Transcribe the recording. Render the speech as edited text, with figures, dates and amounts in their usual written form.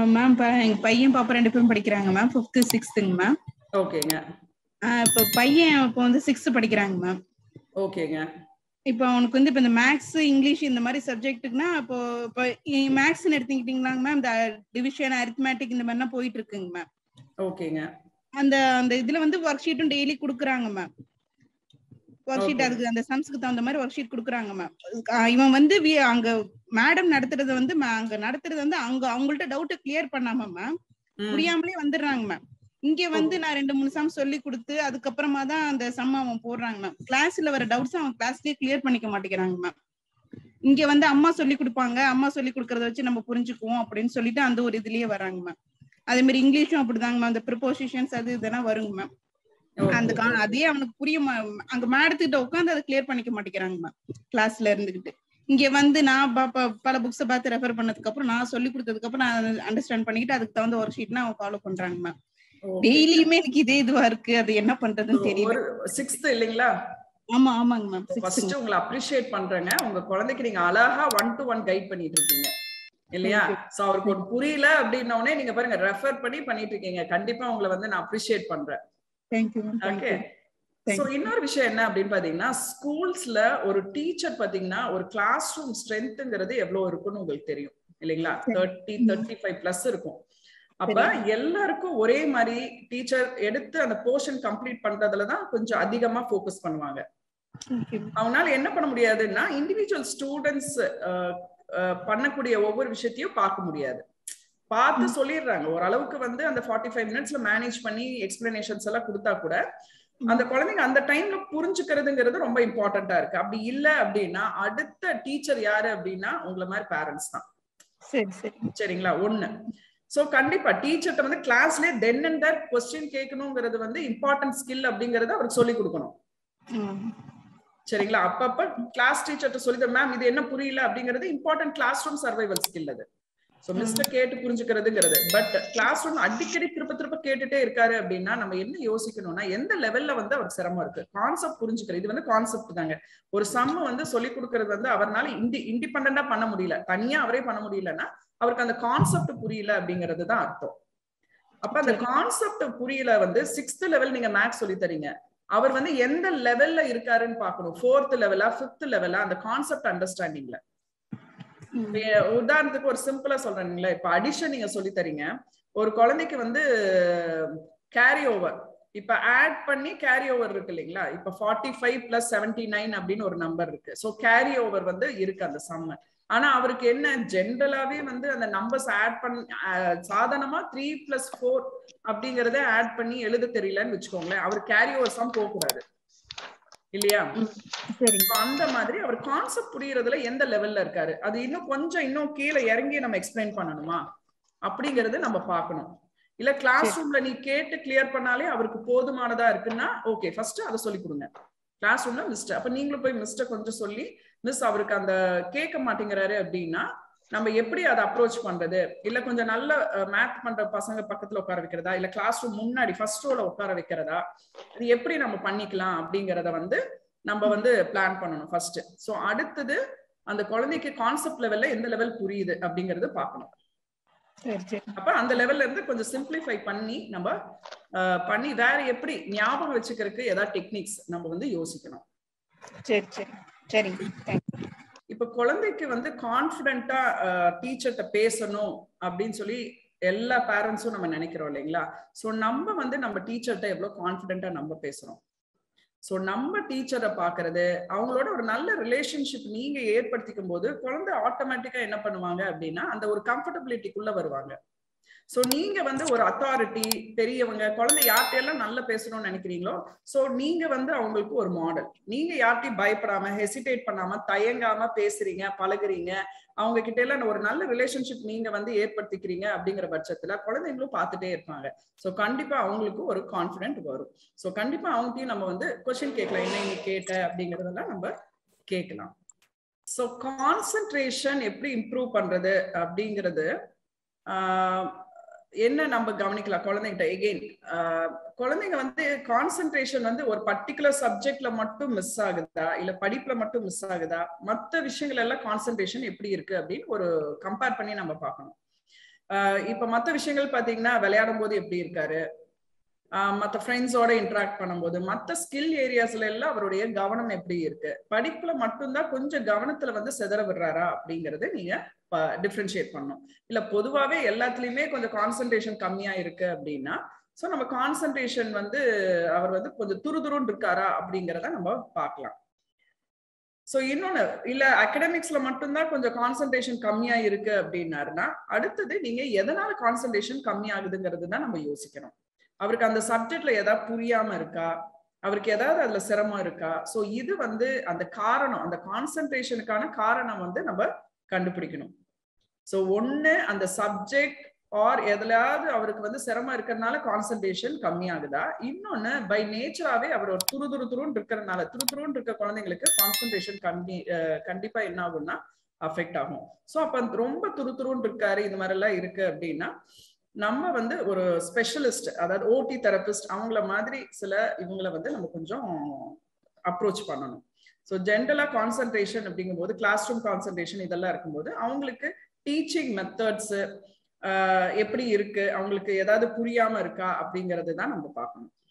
Ma'am எங்க பையன் பாப்பா 2 பேரும் படிக்கிறாங்க மேம். 5th 6th ma'am. ஓகேங்க. இப்போ பையன் இப்போ வந்து 6th படிக்கிறாங்க மேம். ஓகேங்க. இப்போ அவனுக்கு வந்து இப்போ இந்த மேக்ஸ் இங்கிலீஷ் இந்த மாதிரி சப்ஜெக்ட்டுக்குன்னா இப்போ மேக்ஸ்ன்னு எடுத்துக்கிட்டீங்களாங்க மேம், இந்த டிவிஷன் அரித்மேட்டிக் இந்த மாதிரிலாம் போயிட்டு இருக்குங்க மேம். ஓகேங்க. அந்த அந்த இதுல வந்து ஒர்க் ஷீட்டும் டெய்லி கொடுக்குறாங்க மேம். ஒர்க் ஷீட் அதுக்கு அந்த சம்ஸ்க்கு தகுந்த மாதிரி ஒர்க் ஷீட் கொடுக்குறாங்க மேம். இவன் வந்து அங்க மேடம் நடத்துறது வந்து அங்க நடத்துறது வந்து அவங்கள்ட்ட டவுட்டை கிளியர் பண்ணாம மேம் புரியாமலே வந்துடுறாங்க மேம். இங்க வந்து நான் 2-3 சம் சொல்லி கொடுத்து அதுக்கப்புறமா தான் அந்த சம் அவன் போடுறாங்க மேம். கிளாஸ்ல வர டவுட்ஸ் அவன் கிளாஸ்லயே கிளியர் பண்ணிக்க மாட்டேங்கிறாங்க மேம். இங்க வந்து அம்மா சொல்லி கொடுப்பாங்க, அம்மா சொல்லி கொடுக்கறத வச்சு நம்ம புரிஞ்சுக்குவோம் அப்படின்னு சொல்லிட்டு அந்த ஒரு இதுலயே வராங்க மேம். அதே மாதிரி இங்கிலீஷும் அப்படிதாங்க மேம். அந்த ப்ரிப்போசிஷன்ஸ் அது இதெல்லாம் வருங்க மேம். அந்த அதே அவனுக்கு புரியும். அங்க மேடத்துக்கிட்ட உட்காந்து அதை கிளியர் பண்ணிக்க மாட்டேங்கிறாங்க மேம் கிளாஸ்ல இருந்துகிட்டு. இங்க வந்து நான் பல புக்ஸை பார்த்து ரெஃபர் பண்ணதுக்கு அப்புறம் நான் சொல்லி கொடுத்ததுக்கு அப்புறம் நான் அண்டர்ஸ்டாண்ட் பண்ணிக்கிட்டு அதுக்கு தகுந்த ஒர்க் ஷீட்னா அவன் ஃபாலோ பண்றாங்க மேம். டெய்லியுமே எனக்கு இதே இதுவா இருக்கு, அது என்ன பண்றதுன்னு தெரியல. 6th இல்லீங்களா? ஆமா ஆமாங்க மேம். ஃபர்ஸ்ட் உங்களை அப்ரிஷியேட் பண்றேங்க. உங்க குழந்தைக்கு நீங்க அழகா 1-to-1 கைட் பண்ணிட்டு இருக்கீங்க இல்லையா? சோ அவருக்கு ஒரு புரியல அப்படின்னோடனே நீங்க பாருங்க ரெஃபர் பண்ணிட்டு இருக்கீங்க. கண்டிப்பா உங்களை வந்து நான் அப்ரிஷியேட் பண்றேன். தேங்க்யூ. ஓகே. சோ இன்னொரு விஷயம் என்ன அப்படின்னு பாத்தீங்கன்னா, ஸ்கூல்ஸ்ல ஒரு டீச்சர் பாத்தீங்கன்னா ஒரு கிளாஸ் ரூம் ஸ்ட்ரென்த்ங்கிறது எவ்வளவு இருக்குன்னு உங்களுக்கு தெரியும் இல்லைங்களா? 30-35 பிளஸ் இருக்கும். அப்ப எல்லாருக்கும் ஒரே மாதிரி டீச்சர் எடுத்து அந்த போர்ஷன் கம்ப்ளீட் பண்றதுலதான் கொஞ்சம் அதிகமா போக்கஸ் பண்ணுவாங்க. அவனால என்ன பண்ண முடியாதுன்னா இண்டிவிஜுவல் ஸ்டூடெண்ட்ஸ் பண்ணக்கூடிய ஒவ்வொரு விஷயத்தையும் பார்க்க முடியாது. பார்த்து சொல்லிடுறாங்க ஓரளவுக்கு வந்து அந்த 45 மினிட்ஸ்ல மேனேஜ் பண்ணி எக்ஸ்பிளனேஷன்ஸ் எல்லாம் கொடுத்தா கூட அந்த குழந்தைங்க அந்த டைம்ல புரிஞ்சுக்கிறதுங்கிறது ரொம்ப இம்பார்ட்டன்டா இருக்கு. அப்படி இல்ல அப்படின்னா அடுத்த டீச்சர் யாரு அப்படின்னா உங்களை மாதிரி பேரண்ட்ஸ் தான். சரிங்களா? ஒண்ணு. சோ கண்டிப்பா டீச்சர்ட்ட வந்து கிளாஸ்லயே தென் அண்ட் தேர் क्वेश्चन கேட்கணும்ங்கிறது வந்து இம்பார்ட்டன்ட் ஸ்கில் அப்படிங்கறத அவருக்கு சொல்லி கொடுக்கணும். சரிங்களா? அப்பப்ப கிளாஸ் டீச்சர்ட்ட சொல்லி மேம் இது என்ன புரியல அப்படிங்கிறது important class room survival skill அது. சோ மிஸ்டர் கேட்டு புரிஞ்சுக்கிறதுங்கிறது. பட் கிளாஸ் ரூம் அடிக்கடி திருப்ப கேட்டுட்டே இருக்காரு அப்படின்னா நம்ம என்ன யோசிக்கணும்னா எந்த லெவல்ல வந்து அவருக்கு சிரமம் இருக்கு. கான்செப்ட் புரிஞ்சுக்கிறது இது வந்து கான்செப்ட் தாங்க. ஒரு சம் வந்து சொல்லி கொடுக்கறது வந்து அவரால் இண்டிபெண்டா பண்ண முடியல, தனியா அவரே பண்ண முடியலன்னா அவருக்கு அந்த கான்செப்ட் புரியல அப்படிங்கிறது தான் அர்த்தம். அப்ப அந்த கான்செப்ட் புரியல வந்து 6th லெவல் நீங்க மேக்ஸ் சொல்லி தரீங்க, அவர் வந்து எந்த லெவல்ல இருக்காருன்னு பாக்கணும். 4th லெவலா 5th லெவலா அந்த கான்செப்ட் அண்டர்ஸ்டாண்டிங்ல. உதாரணத்துக்கு ஒரு சிம்பிளா சொல்றேன்ங்களா, இப்ப அடிஷன் நீங்க சொல்லி தரீங்க, ஒரு குழந்தைக்கு வந்து கேரி ஓவர் இப்ப ஆட் பண்ணி கேரி ஓவர் இருக்கு இல்லைங்களா? இப்ப 45 + 79 அப்படின்னு ஒரு நம்பர் இருக்கு. சோ கேரி ஓவர் வந்து இருக்கு அந்த சம். ஆனா அவருக்கு என்ன ஜென்ரலாவே வந்து அந்த நம்பர்ஸ் ஆட் பண்ண சாதாரணமா 3 + 4 அப்படிங்கறத ஆட் பண்ணி எழுத தெரியலன்னு வச்சுக்கோங்களேன், அவர் கேரி ஓவர் சம் போக கூடாது இல்லையா? அந்த மாதிரி அவர் கான்செப்ட் புரியறதுல எந்த லெவல்ல இருக்காரு, அது இன்னும் கீழே இறங்கி நம்ம எக்ஸ்பிளைன் பண்ணணுமா அப்படிங்கறது நம்ம பார்க்கணும். இல்ல கிளாஸ் ரூம்ல நீ கேட்டு கிளியர் பண்ணாலே அவருக்கு போதுமானதா இருக்குன்னா ஓகே, ஃபர்ஸ்ட் அதை சொல்லி கொடுங்க. கிளாஸ் ரூம்ல மிஸ்டர் அப்ப நீங்களும் போய் மிஸ்டர் கொஞ்சம் சொல்லி மிஸ் அவருக்கு அந்த கேட்க மாட்டேங்கிறாரு அப்படின்னா நம்ம எப்படி அதை அப்ரோச் பண்றது, இல்ல கொஞ்சம் நல்ல மேத் பண்ற பசங்க பக்கத்துல உட்கார வைக்கிறதா, இல்ல கிளாஸ் ரூம் முன்னாடி ஃபர்ஸ்ட் ரோல உட்கார வைக்கிறதா, அது எப்படி நம்ம பண்ணிக்கலாம் அப்படிங்கறத வந்து நம்ம வந்து பிளான் பண்ணணும் ஃபர்ஸ்ட். சோ அடுத்தது அந்த குழந்தைக்கு கான்செப்ட் லெவல்ல எந்த லெவல் புரியுது அப்படிங்கறது பார்க்கணும். அப்ப அந்த லெவல்ல இருந்து கொஞ்சம் சிம்பிளிஃபை பண்ணி நம்ம பண்ணி வேற எப்படி ஞாபகம் வச்சுக்கிறதுக்கு ஏதாவது டெக்னிக்ஸ் நம்ம வந்து யோசிக்கணும். இப்ப குழந்தைக்கு வந்து கான்பிடென்ட்டா டீச்சர்ட்ட பேசணும் அப்படின்னு சொல்லி எல்லா பேரண்ட்ஸும் நம்ம நினைக்கிறோம் இல்லைங்களா? சோ நம்ம வந்து நம்ம டீச்சர்ட்ட எவ்வளவு கான்பிடென்ட்டா நம்ம பேசுறோம். சோ நம்ம டீச்சரை பாக்குறது, அவங்களோட ஒரு நல்ல ரிலேஷன்ஷிப் நீங்க ஏற்படுத்திக்கும் போது குழந்தை ஆட்டோமேட்டிக்கா என்ன பண்ணுவாங்க அப்படின்னா அந்த ஒரு கம்ஃபர்டபிலிட்டிக்குள்ள வருவாங்க. சோ நீங்க வந்து ஒரு அத்தாரிட்டி பெரியவங்க, குழந்தை யார்கிட்டயெல்லாம் நல்லா பேசணும்னு நினைக்கிறீங்களோ சோ நீங்க வந்து அவங்களுக்கு ஒரு மாடல். நீங்க யார்கிட்டயும் பயப்படாம ஹெசிடேட் பண்ணாம தயங்காம பேசுறீங்க, பழகுறீங்க, அவங்க கிட்ட எல்லாம் ஒரு நல்ல ரிலேஷன்ஷிப் நீங்க வந்து ஏற்படுத்திக்கிறீங்க அப்படிங்கிற பட்சத்துல குழந்தைங்களும் பார்த்துட்டே இருப்பாங்க. சோ கண்டிப்பா அவங்களுக்கு ஒரு கான்பிடென்ட் வரும். சோ கண்டிப்பா அவங்ககிட்டயும் நம்ம வந்து கொஸ்டின் கேட்கலாம், என்ன நீ கேட்ட அப்படிங்கறதெல்லாம் நம்ம கேட்கலாம். சோ கான்சென்ட்ரேஷன் எப்படி இம்ப்ரூவ் பண்றது அப்படிங்கிறது என்ன நம்ம கவனிக்கலாம் குழந்தைகிட்ட. எகெயின் குழந்தைங்க வந்து கான்சென்ட்ரேஷன் வந்து ஒரு பர்டிகுலர் சப்ஜெக்ட்ல மட்டும் மிஸ் ஆகுதா, இல்ல படிப்புல மட்டும் மிஸ் ஆகுதா, மற்ற விஷயங்கள் எல்லாம் கான்சென்ட்ரேஷன் எப்படி இருக்கு அப்படின்னு ஒரு கம்பேர் பண்ணி நம்ம பார்க்கணும். இப்ப மத்த விஷயங்கள் பாத்தீங்கன்னா விளையாடும் போது எப்படி இருக்காரு, மற்ற ஃப்ரெண்ட்ஸோட இன்டராக்ட் பண்ணும்போது, மற்ற ஸ்கில் ஏரியாஸ்ல எல்லாம் அவருடைய கவனம் எப்படி இருக்கு, படிப்புல மட்டும்தான் கொஞ்சம் கவனத்துல வந்து செதற விடுறாரா அப்படிங்கறத நீங்க டிஃபரன்ஷியேட் பண்ணணும். இல்ல பொதுவாவே எல்லாத்துலயுமே கொஞ்சம் கான்சென்ட்ரேஷன் கம்மியா இருக்கு அப்படின்னா, சோ நம்ம கான்சென்ட்ரேஷன் வந்து அவர் வந்து கொஞ்சம் துருதுருன்னு இருக்காரா அப்படிங்கறத நம்ம பார்க்கலாம். சோ இன்னொன்னு, இல்ல அகடமிக்ஸ்ல மட்டும்தான் கொஞ்சம் கான்சென்ட்ரேஷன் கம்மியா இருக்கு அப்படின்னாருன்னா, அடுத்தது நீங்க எதனால கான்சென்ட்ரேஷன் கம்மி ஆகுதுங்கிறது தான் நம்ம யோசிக்கணும். அவருக்கு அந்த சப்ஜெக்ட்ல ஏதாவது புரியாம இருக்கா, அவருக்கு ஏதாவது அதுல சிரமம் இருக்கா, சோ இது வந்து அந்த காரணம், அந்த கான்சென்ட்ரேஷனுக்கான காரணம் வந்து நம்ம கண்டுபிடிக்கணும். சோ ஒண்ணு அந்த சப்ஜெக்ட் ஆர் எதுலயாவது அவருக்கு வந்து சிரமம் இருக்கிறதுனால கான்சென்ட்ரேஷன் கம்மி ஆகுதா, இன்னொன்னு பை நேச்சராவே அவர் ஒரு துருதுருன்னு இருக்கிறதுனால, துருதுருன்னு இருக்க குழந்தைங்களுக்கு கான்சென்ட்ரேஷன் கண்டிப்பா என்ன ஆகும்னா அஃபெக்ட் ஆகும். சோ அப்ப ரொம்ப துருதுருன்னு இருக்காரு, இது மாதிரி எல்லாம் இருக்கு அப்படின்னா நம்ம வந்து ஒரு ஸ்பெஷலிஸ்ட், அதாவது ஓடி தெரபிஸ்ட் அவங்கள மாதிரி சில இவங்களை வந்து நம்ம கொஞ்சம் அப்ரோச் பண்ணணும். ஸோ ஜென்ரலா கான்சென்ட்ரேஷன் அப்படிங்கும்போது கிளாஸ் ரூம் கான்சென்ட்ரேஷன் இதெல்லாம் இருக்கும்போது அவங்களுக்கு டீச்சிங் மெத்தட்ஸ் எப்படி இருக்கு, அவங்களுக்கு ஏதாவது புரியாம இருக்கா அப்படிங்கிறது தான் நம்ம பார்க்கணும்.